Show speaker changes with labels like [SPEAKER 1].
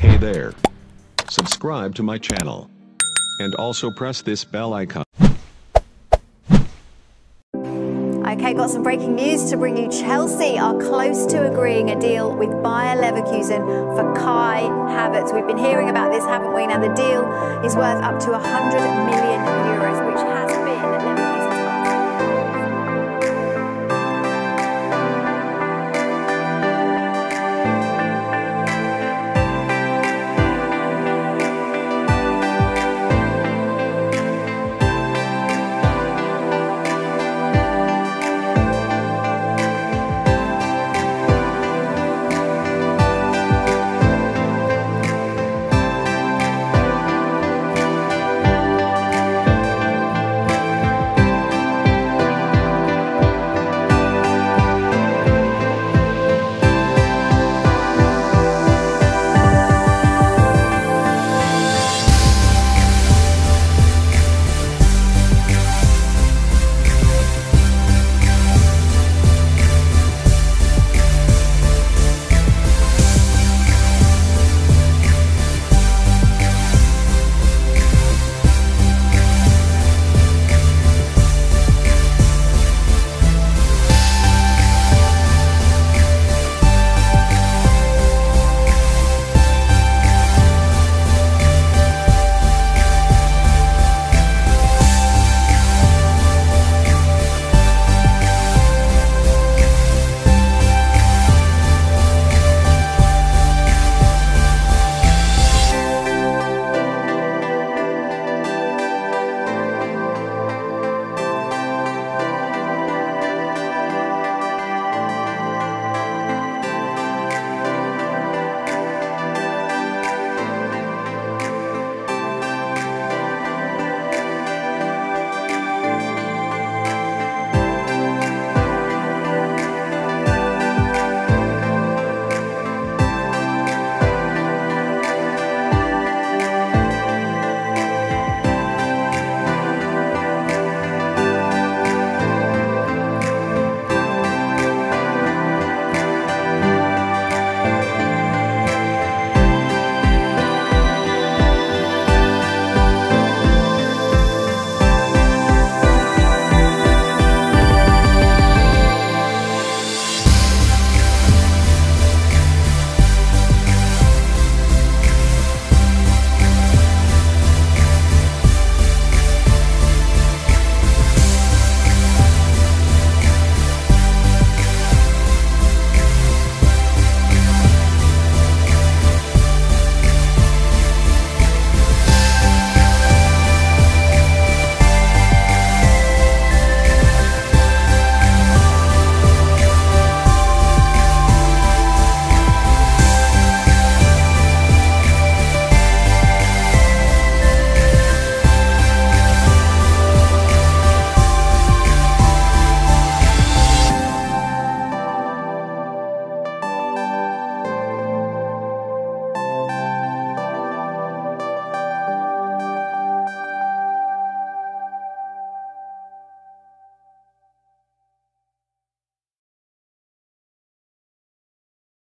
[SPEAKER 1] Hey there. Subscribe to my channel. And also press this bell icon.
[SPEAKER 2] Okay, got some breaking news to bring you. Chelsea are close to agreeing a deal with Bayer Leverkusen for Kai Havertz. We've been hearing about this, haven't we? Now the deal is worth up to €100 million.